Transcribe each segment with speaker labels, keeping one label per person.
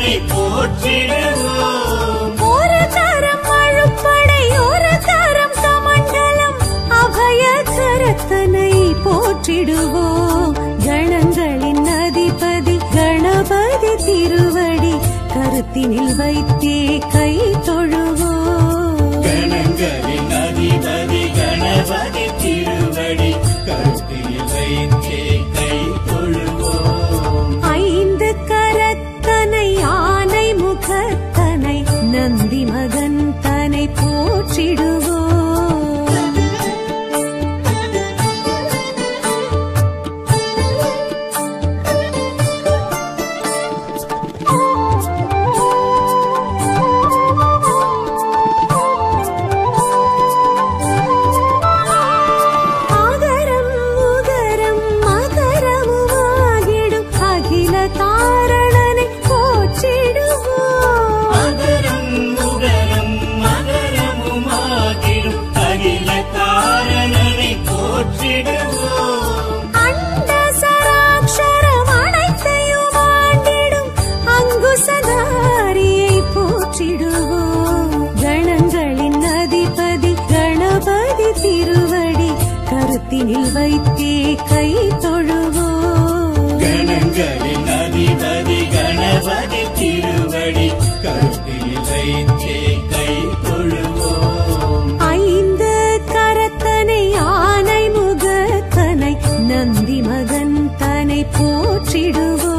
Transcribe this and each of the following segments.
Speaker 1: போற்றிடுவோம்.
Speaker 2: ஒரு தரம் அழுப்படை ஒரு தரம் கமண்டலம் அபய கரத்தனை போற்றிடுவோம். கணங்களின் அதிபதி கணபதி திருவடி கருத்தினில் வைத்தே கை தொழுவோம்.
Speaker 1: கணங்களின் அதிபதி கணபதி திருவடி கருத்தினில் வைத்தே கை தொழுவோம்.
Speaker 2: ஐந்து கரத்தனை ஆனை முகத்தனை நந்தி மகன் தனை போற்றிடுவோம். கருத்தினில் வைத்தே கை தொழுவோம்.
Speaker 1: கணங்களின் அதிபதி கணபதி திருவடி கருத்தினில் வைத்தே கை தொழுவோம்.
Speaker 2: ஐந்து கரத்தனை ஆனை முகத்தனை நந்தி மகன் தனை போற்றிடுவோம்.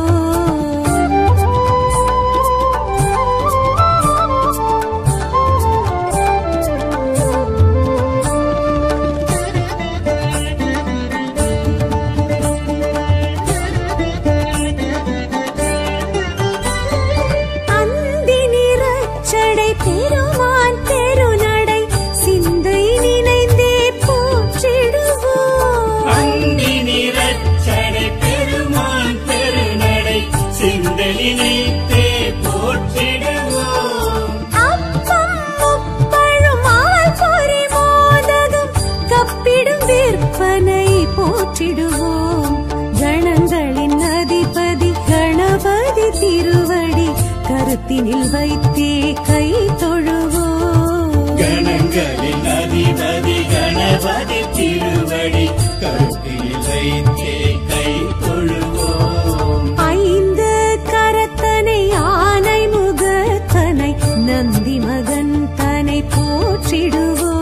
Speaker 2: பெருமான் பெருநடை சிந்தை நினைந்தே போற்றிடுவோம்.
Speaker 1: அந்தி நிறச்சடை பெருமான் பெருநடை சிந்தை நினைந்தே போற்றிடுவோம்.
Speaker 2: அப்பம் முப்பழும் ஆள் பொறி மோதகம் கப்பிடும் விற்பனை போற்றிடுவோம். கணங்களின் அதிபதி கணபதி திருவடி கருத்தினில் வைத்தே கை தொழுவோம்.
Speaker 1: கணங்களின் அதிபதி கணபதி திருவடி கருத்தினில் வைத்தே கை தொழுவோம்.
Speaker 2: ஐந்து கரத்தனை ஆனை முகத்தனை நந்தி மகன் தனை போற்றிடுவோம்.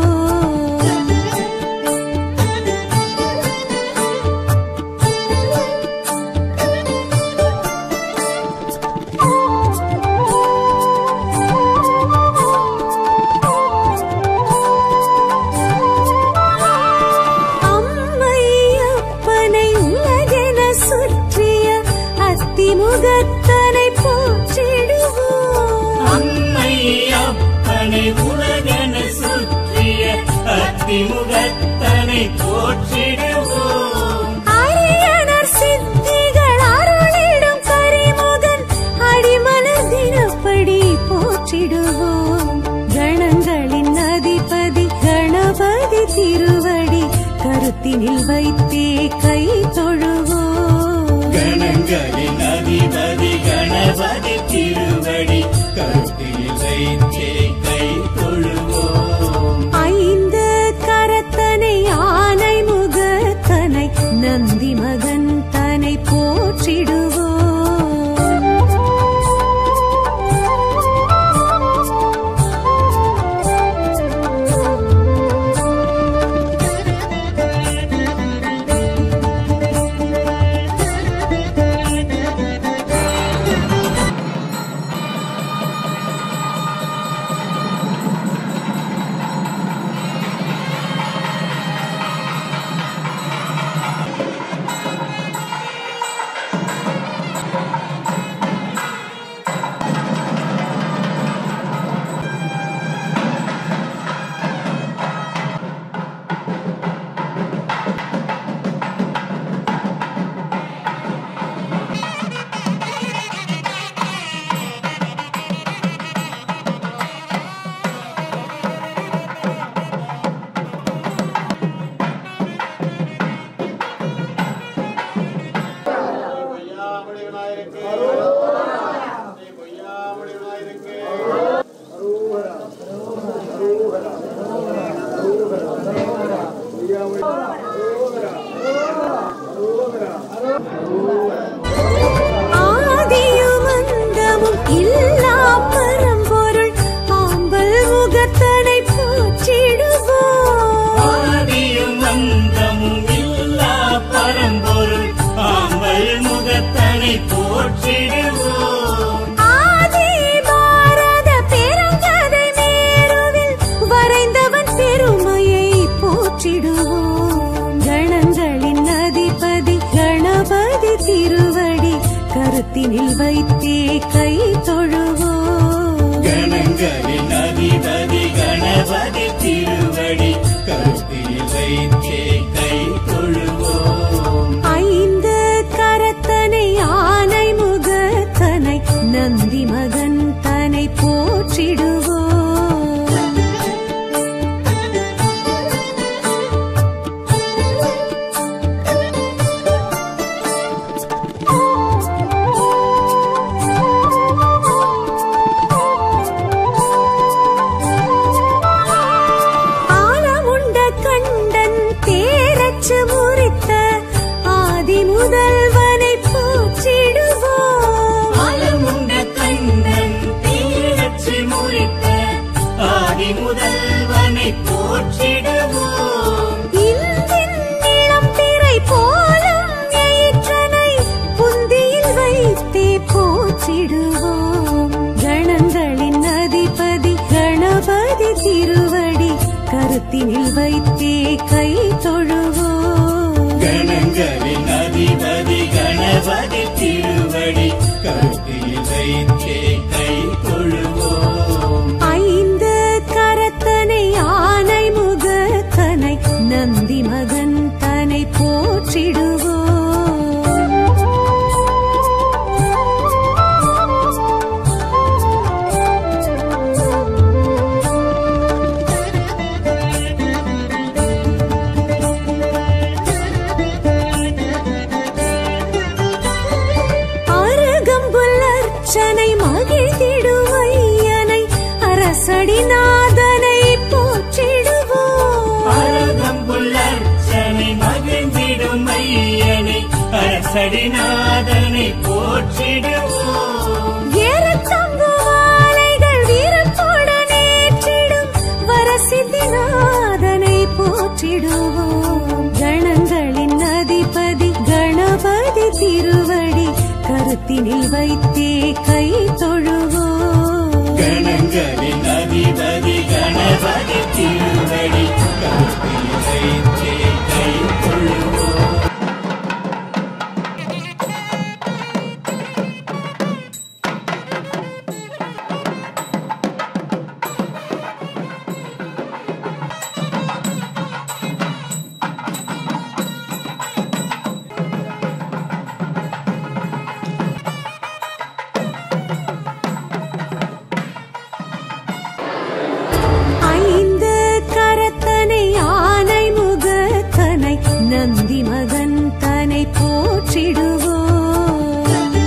Speaker 2: முகத்தனை போற்றிடுவோம்.
Speaker 1: அம்மை அப்பனை உலகென சுற்றிய அத்திமுகத்தனை போற்றிடுவோம்.
Speaker 2: அரியணர் சித்திகள் அருளிடும் கரிமுகன் அடிமலதினப்படி போற்றிடுவோம். கணங்களின் அதிபதி கணபதி திருவடி கருத்தினில் வைத்தே கை தொழுவோம்.
Speaker 1: கணங்களின் அதிபதி கணபதி திருவடி கருத்தினில் வைத்தே கை தொழுவோம்.
Speaker 2: ஐந்து கரத்தனை ஆனை முகத்தனை நந்தி மகன் தனை போற்றிடுவோம். கரத்தினில் வைத்தே கை தொழுவோம்.
Speaker 1: கணங்களின் அதிபதி கணபதி திருவடி கருத்தில் வைத்தே கை தொழுவோம்.
Speaker 2: ஐந்து கரத்தனை ஆனை முகத்தனை நந்தி மகன் தனை போற்றிடுவோம். முறித்த ஆதி முதல்வனை போற்றிடுவோம்.
Speaker 1: ஆலமுண்ட கண்ணன் தீரச்சு முறித்த ஆதி முதல்வனை போற்றிடுவோம்.
Speaker 2: இந்தின் இளம் திரை போலும் எயிற்றனை புந்தியில் வைத்தே போற்றிடுவோம். கணங்களின் அதிபதி கணபதி திருவடி கருத்தினில் வைத்தே கை தொழுவோம்.
Speaker 1: கணங்களின் அதிபதி கணபதி திருவடி கருத்தில் வைத்தே கை தொழுவோம்.
Speaker 2: ஐந்து கரத்தனை ஆனை முகத்தனை நந்தி மகன் தனை போற்றிடுவோம். அருகம்புல்லர்ச்சனை மகிழ்ந்திடும் ஐயனை அரசடிநாதனை போற்றிடுவோம்.
Speaker 1: அருகம்புல்லர்ச்சனை மகிழ்ந்திடும் ஐயனை அரசடிநாதனை போற்றிடுவோம்.
Speaker 2: ஏறத்தங்கு மாலைகள் வீரத்துடன் ஏற்றிடும் வரசித்திநாதனை போற்றிடுவோம். கணங்களின் அதிபதி கணபதி திருவடி கருத்தினில் வைத்தே கை தொழுவோம்.
Speaker 1: கணங்களின் அதிபதி கணபதி திருவடி கருத்தில் வைத்தே கை தொழுவோம்.
Speaker 2: ஐந்து கரத்தனை ஆனை முகத்தனை நந்தி மகன் தனை போற்றிடுவோம்.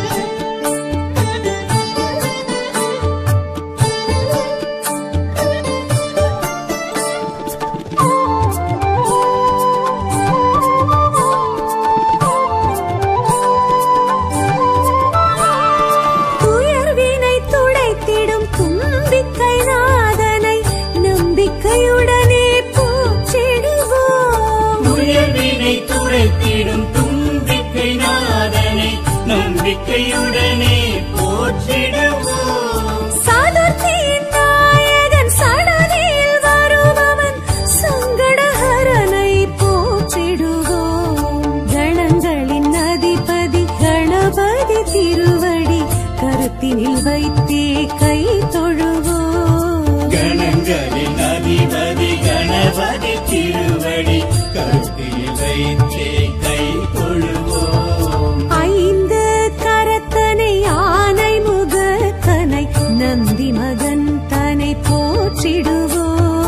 Speaker 2: துயர்வினை துடைத்திடும் தும்பிக்கை நாதனை நம்பிக்கையுடனே போற்றிடுவோம்.
Speaker 1: துயர்வினை துடைத்திடும் தும்பிக்கை நாதனை நம்பிக்கையுடனே போற்றிடுவோம்.
Speaker 2: சதுர்த்தியின் நாயகன் சடதியில் வருபவன் சங்கடஹரனை போற்றிடுவோம். கணங்களின் அதிபதி கணபதி திருவடி கருத்தினில் வைத்தே கை தொழுவோம்.
Speaker 1: கணங்களின் அதிபதி கணபதி திருவடி கருத்தில் வைத்தே கை தொழுவோம்.
Speaker 2: ஐந்து கரத்தனை ஆனை முகத்தனை நந்தி மகன் தனை போற்றிடுவோம்.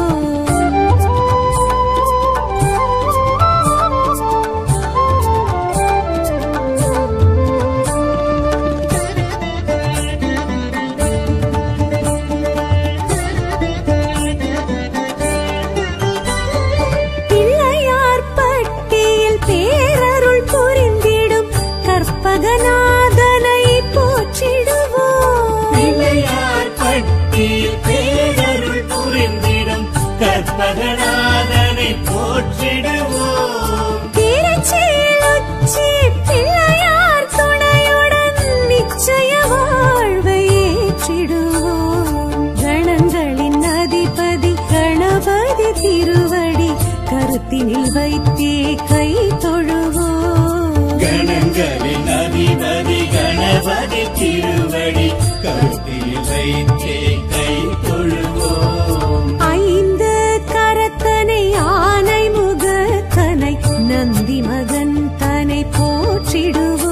Speaker 2: பிள்ளையார் பட்டியில் பேரருள் புரிந்திடும் கற்பகநாதனை போற்றிடுவோம்.
Speaker 1: பிள்ளையார் பட்டியில் பேரருள் புரிந்திடும் கற்பகநாதனை போற்றிடுவோம்.
Speaker 2: திருச்சியில் உச்சி பிள்ளையார் துணையுடன் நிச்சய வாழ்வை ஏற்றிடுவோம். கணங்களின் அதிபதி கணபதி திருவடி கருத்தினில் வைத்தே கை தொழுவோம்.
Speaker 1: கணங்களின் கரங்களின் அதிபதி கணபதி திருவடி கருத்தில் வைத்தே கை தொழுவோம்.
Speaker 2: ஐந்து கரத்தனை ஆனை முகத்தனை நந்தி மகன் தனை போற்றிடுவோம்.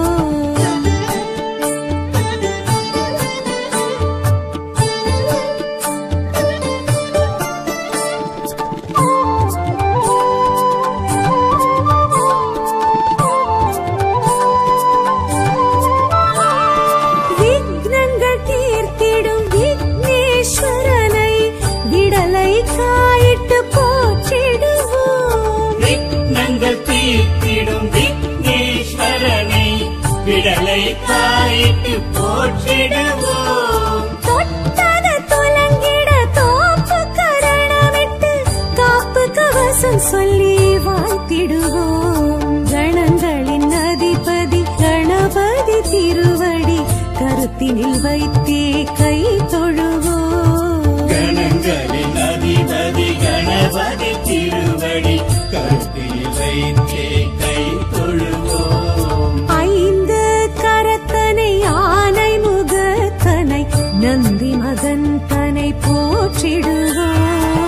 Speaker 2: விக்னங்கள் தீர்த்திடும் விக்னேஸ்வரனை விடலை காயிட்டு போற்றிடுவோம்.
Speaker 1: விக்னங்கள் தீர்த்திடும் விக்னேஸ்வரனை விடலை காயிட்டு போற்றிடுவோம்.
Speaker 2: தொட்டத துலங்கிட தோப்பு கரணமிட்டு காப்பு கவசம் சொல்லி வாழ்த்திடுவோம். கணங்களின் அதிபதி கணபதி திருவடி கருத்தினில் வைத்தே கை தொழுவோம்.
Speaker 1: கணங்களின் அதிபதி கணபதி திருவடி கருத்தில் வைத்தே கை தொழுவோம்.
Speaker 2: ஐந்து கரத்தனை ஆனை முகத்தனை நந்தி மகன் தனை போற்றிடுவோம்.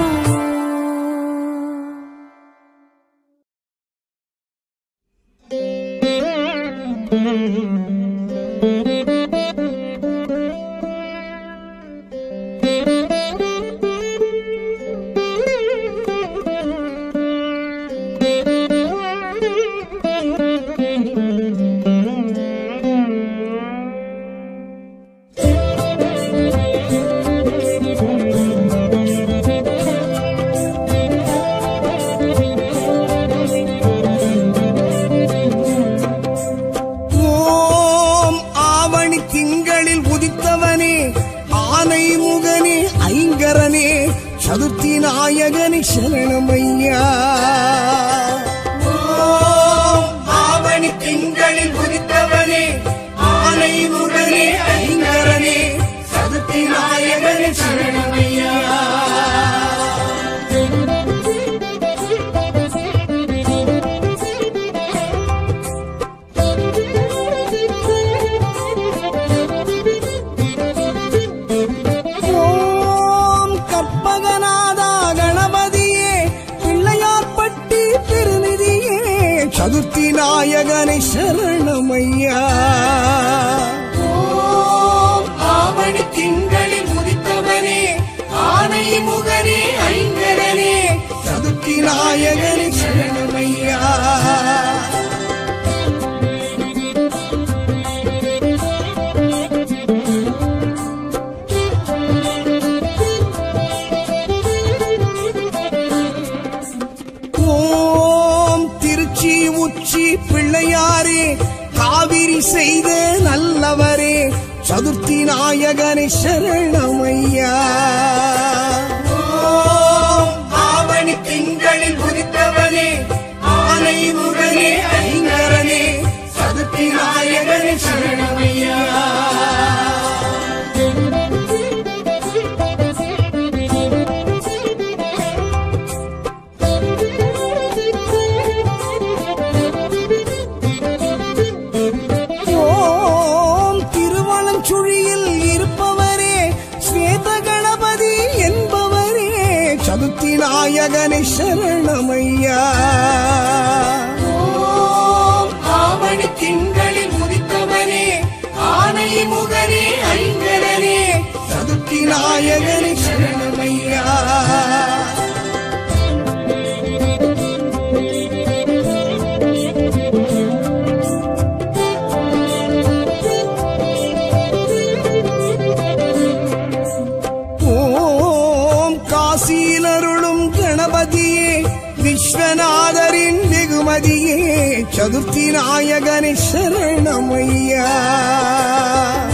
Speaker 3: சதுர்த்தி நாயகனி சரணமையா. ஓம் ஆவணி திங்களில் உதித்தவனே ஆனை முகனே ஐங்கரனே சதுர்த்தி நாயகனி சரணமையா. சதுர்த்தி நாயகனை சரணமையா. ஓம் ஆவணி திங்களில் உதித்தவனே ஆனை முகனே ஐங்கரனே சதுர்த்தி நாயகனை சரணமையா. உச்சி பிள்ளையாரே காவிரி செய்த நல்லவரே சதுர்த்தி நாயகனை சரணமையா. ஓம் ஆவணி திங்களில் உதித்தவனே ஆனை முகனே ஐங்கரனே சதுர்த்தி நாயகனை சரணமையா. சதுர்த்தி நாயகனை சரணமையா. ஓம் ஆவணி திங்களில் உதித்தவனே ஆனை முகனே ஐங்கரனே சதுர்த்தி நாயகனை சரணமையா. விஸ்வநாதரின் வெகுமதியே சதுர்த்தி நாயகனை சரணமையா.